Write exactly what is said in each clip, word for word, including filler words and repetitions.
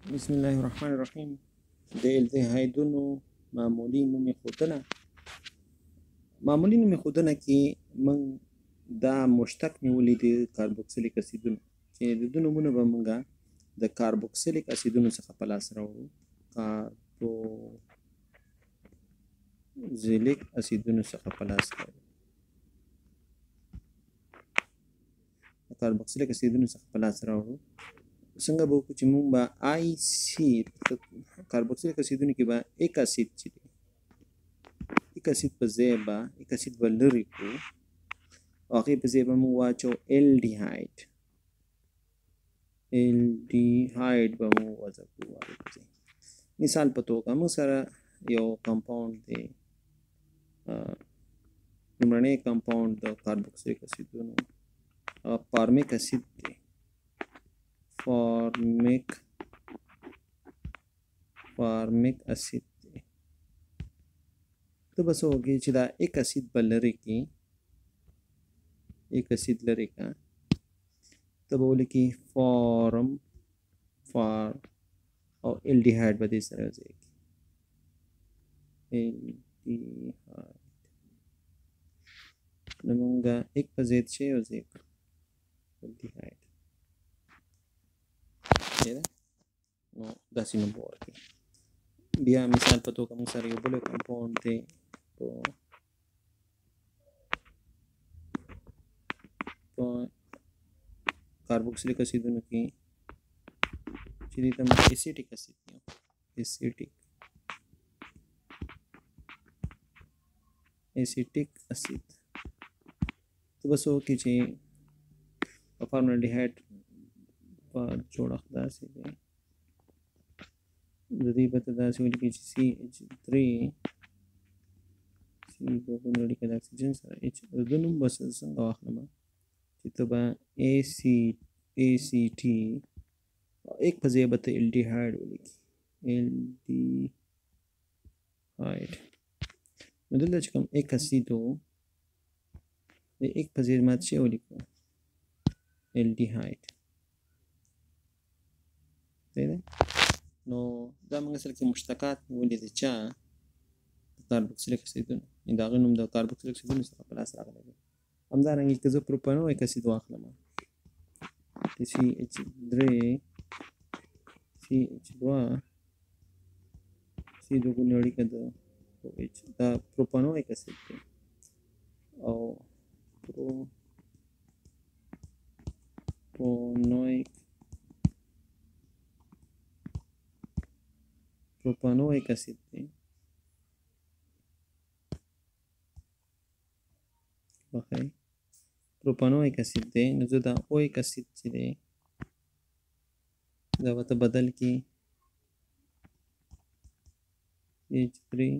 بسم الله الرحمن الرحیم. د الدهایدونو معمولی نومې ښودنه. معمولی نومې ښودنه کې موږ دا مشتق نیولي دي کاربوکسیلیک اسیدونو، چې د دوی نومونه به موږ د کاربوکسیلیک اسیدونو څخه په لاس راوړو. کاربوکسیلیک اسیدونو څخه په لاس راوړو کاربوکسیلیک اسیدونو څخه په لاس راوړو څنګه به وکړو چې موږ به آی سی کاربوکسیلیک اسیدونو کې به ایک اسید چې دی ایک اسید په ځای به ایک اسید به لرې کړو او هغې په ځای به موږ واچو الډیهاید الډیهاید به موږ وضع کړو. مثال په توګه موږ سره یو کمپاوند دی، لومړنی کمپاوند د کاربوکسیلیک اسیدونو فارمیک اسید دی فارمیک فارمیک اسید دی. ته به څه وکړې چې دا ایک اسید به لرې کړې، ایک اسید لرې کړه، ته به ولیکې فارم فار او الډیهاید به دې سره یوځای کړي. الډیهاید نو موږ ایک په ضد شی یوځای کړو الډیهاید. نو داسې نوم به ورکړي. بیا مثال په توګه موږ سره یو بل کمپاوند دی په په کاربوکسیلیک اسیدونو کې چې دې ته موږ اسیټیک اسید وایو. اسیټیک اسیټیک اسید ته به څه وکړې چې په فارمالډیهاید په جوړښت داسې دی، د دې به ته داسې ولیکې چې سی ایچ تھری سی دوه اړیکه د اکسیجن سره ایچ د دوه نوم به څنګه واخلم چې ته به ای سی ای سی ټي ایک په ځای به ته الډیهاید ولیکې الډیهاید. نو دلته چې کوم ایک اسید و د ایک په ځای ما څه ولیکو الډیهاید. نو دا موږ سره کې مشتقات نیولي دي چا د کاربوکسیلیک اسیدونو، د هغه نوم د کاربوکسیلیک اسیدونو څخه په لاس راغلی دی. همدارنګه که زه پروپانویک اسید واخلم سی ایچ درې سی ایچ دوه سی دوه ګونې اړیکه د او ایچ دا پروپانویک اسید دی او پروپانویک پروپانویک اسید دی. بخیر پروپانویک اسید دی. نو زه دا اویک اسید چې دی دا به ته بدل کړي ایچ درې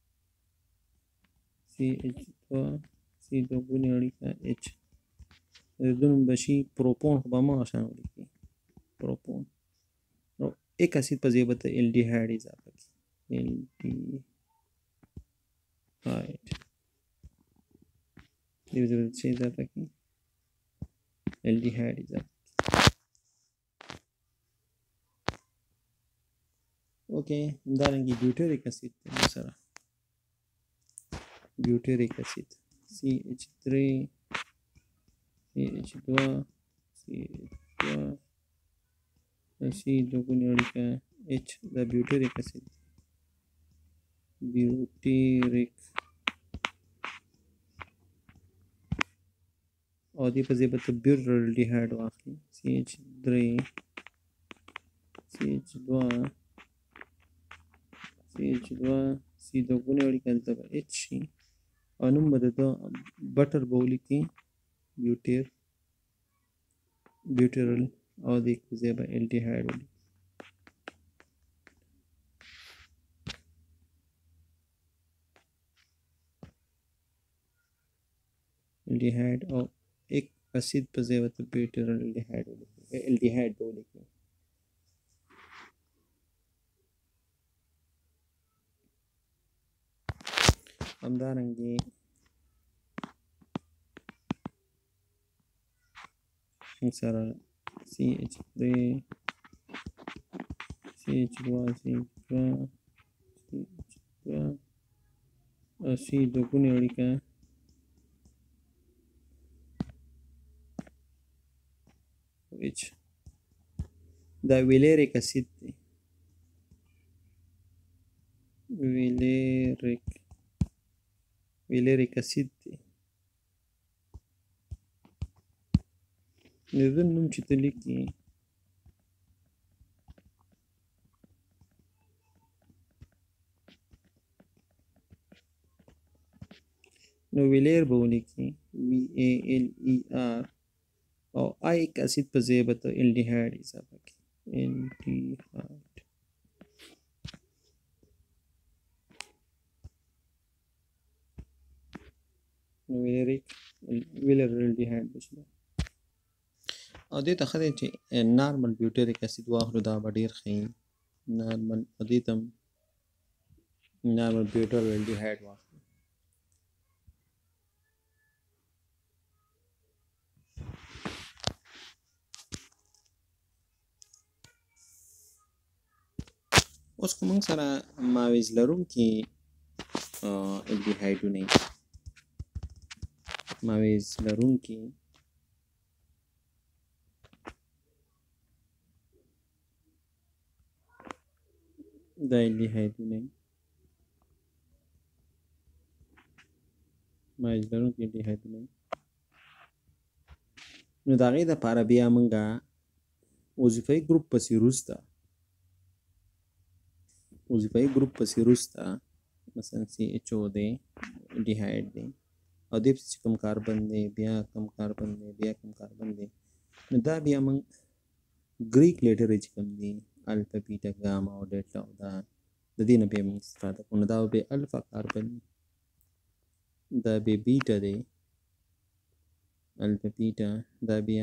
سی ایچ دوه سی دوه ګونې اړیکه ایچ د دوی نوم به شي پروپون، خو به هماغه شان ولیکي پروپون. نو ایک اسید په ځای به ته الډیهاید اضافه کړي الډیهاید دې ځای به څه اضافه کړي الډیهاید اضافه کړي. اوکې همدارنګه بیوټریک اسید دی موږ سره بیوټریک اسید سی ایچ درې سی ایچ دوه سی ایچ دوه سی دوه ګونې اړیکه ایچ دا بیوټریک اسید بیوټریک او دې په ځای به ته بیورالډیهاید واخلي سی ایچ درې سی ایچ دوه سی ایچ دوه سی دوه ګونې اړیکه دلته به ایچ شي او نوم به د ده بټر به ولیکي بیوټیر بیوټیرل او د ایک په ځای به الډیهاید ولیکي. الډیهاید او ایک اسید په ځای به ته بیوټیرل الډیهاید ولیکي الډیهاید به ولیکي. همدارنګه موږ سره سی ایچ درې سی C H दो C H दो C H दो او सी دوګونې اړیکه which دا ویلیریک اسید دی ویلیریک ویلیریک اسید دی د دې نوم چې ته لیکي نو ویلیر به ولیکي وی ای ال ای آر او آیک اسید په ځای به ته الډیهایډ اضافه کړي الډیهایډ نو ویلیریک ویلر الډیهایډ بشي او دې ته ښه دی چې نارمل بیوټریک اسید واخلو دا به ډېر ښه وي نارمل او دې ته نارمل بیوټر الډیهایډ واخلو اوس که موږ سره ماویز لرونکي الډیهایډونه ماویز لرونکي دا الډیهایډونه ماویز لرونکي الډیهایډونه نو د هغې دپاره بیا موږ وظیفوي ګروپ پسې وروسته وظیفوي ګروپ پسې وروسته مثلا سی ایچ او دی الډیهایډ دی او دې پسې چې کوم کاربن دی بیا کوم کاربن دی بیا کوم کاربن دی نو دا بیا موږ ګریک لیټر چې کوم دی الفا بیټا ګاما او ډیلټا او دا د دې نه بیا موږ استفاده کوو نو دا به الفا کاربن دا به بیټا دی الفا بیټا دا بیا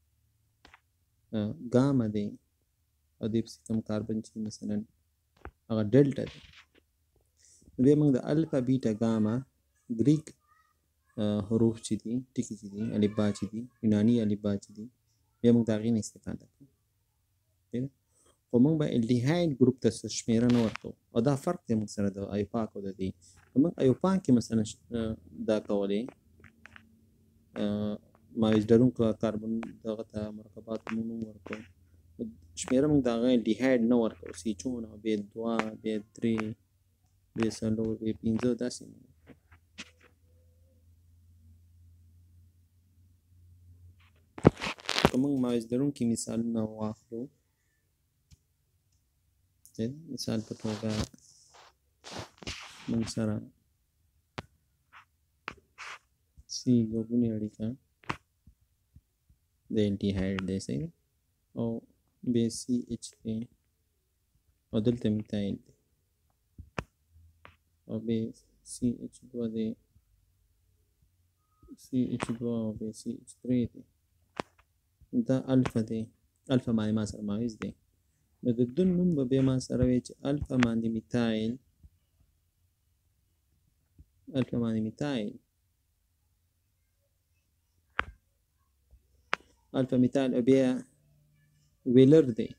ګاما دی او دې پسې کوم کاربن چې مثلا هغه ډیلټا دی نو بیا موږ د الفا بیټا ګاما ګریک حروف چې دي ټکي چې دي الفبا چې دي یوناني الفبا چې دي بیا موږ د هغې نه استفاده کوو خو موږ به الډیهایډ ګروپ ته شمېره نه ورکوو او دا فرق دی موږ سره د ایوپاک او د دې موږ ایوپاک کې مثلا دا کولی ماویز لرونکو کاربن دغه ته مرکباتو موږ نوم ورکوو شمېره موږ د هغه الډیهایډ نه ورکوو سیچونه بیا دوه بیا درې بیا څلور بیا پنځه داسې نه که موږ ماویز لرونکي مثالونه واخلو مثال په توګه موږ سره سی دوګونې اړیکه د الډیهایډ دی صحیح ده او بیا سی ایچ دی او دلته میتایل دی او بیا سی ایچ دوه دی سی ایچ دوه او بیا سی ایچ درې دی دا الفا دی الفا باندې ما سره ماویز دی نو د دون نوم به بیا ما سره وی چې الفا باندې میتایل الفا باندې میتایل الفا میتایل او بیا ویلر دی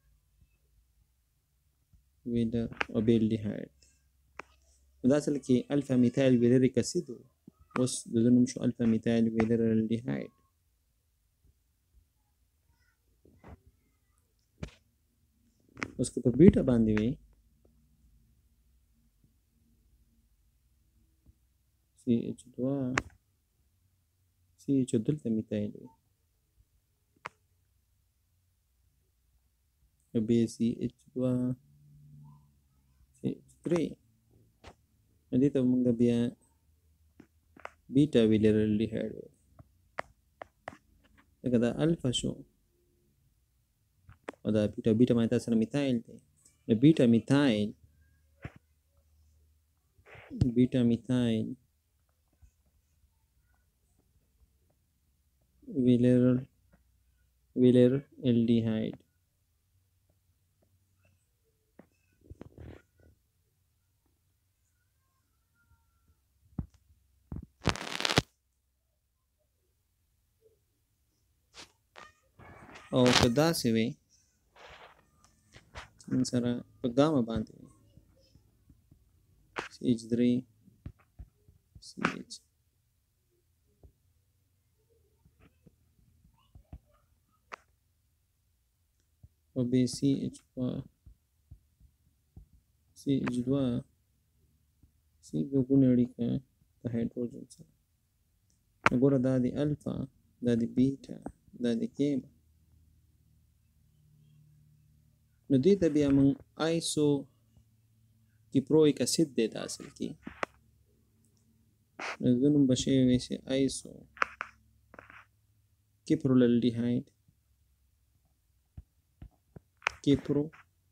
ویلر او بیا الډیهایډ نو دا اصل کې الفا میتایل ویلریک اسید و اوس د دې نوم شو الفا میتایل ویلر الډیهایډ اوس که په بیټا باندې وي سی ایچ دوه سی ایچ دلته میتایل وي او بیا سی ایچ دوه سی ایچ درې نو دې ته موږ بیا بیټا ویلر الډیهایډ وایو لکه دا الفا شو او دا بیټا بیټا باندې تاسو سره میتایل دی نو بیټا میتایل بیټا میتایل ویلر ویلر الډیهایډ او که داسې وي من سره په ګاما باندې سی ایچ تھری سی ایچ او بیا سی ایچ سی ایچ دوه سی دوګونه اړیکه د هایدروجن سره. وګوره دا د الفا، دا د بیټا، دا د ګیما. نو دې ته بیا موږ آیسو کیپرویک اسید دی دا اصل کې. نو د نوم به شوی وي چې آیسو کیپرولالډیهایډ کیپرو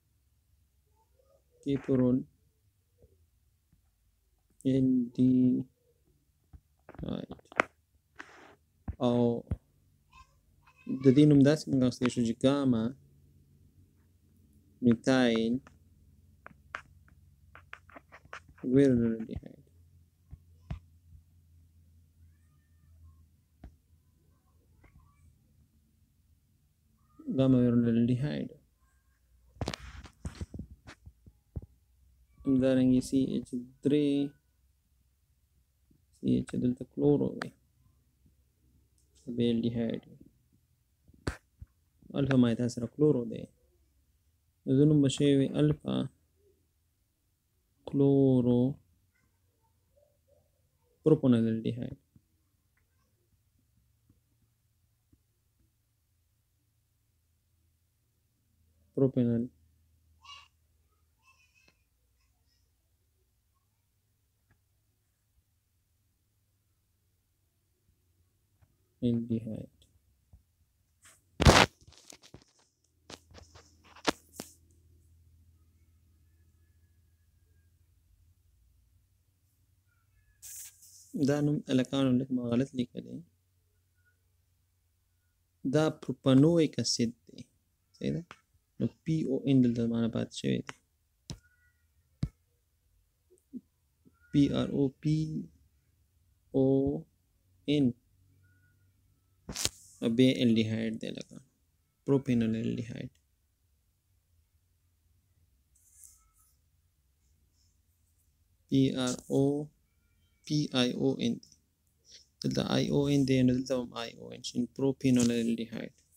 کیپرول الډیهایډ. او د دې نوم داسې موږ اخیستی شو چې ګاما میتایل ویرولالډیهایډ. ګاما ویرولالډیهایډ. همدارنګه سی ایچ تھری سی ایچ دلته کلورو وي بیا الډیهایډ وي. الفا مایدا سره کلورو دی. د دې نوم به شوی وي الفا کلورو پروپونالډیهایډ. پروپینل الډیهایډ. دا نوم الکانو لږ ما غلط لیکلی. دا پروپانویک اسید دی. صحیح ده؟ نو پی او ان دلته معنا پاتې شوی دی. پی آر او پی او ان او بیا الډیهایډ دی لکه پروپینل الډیهایډ. پی آر او پی آی او ان دی. دلته آی او ان دی نو دلته هم آی او ان شي. پروپینل الډیهایډ.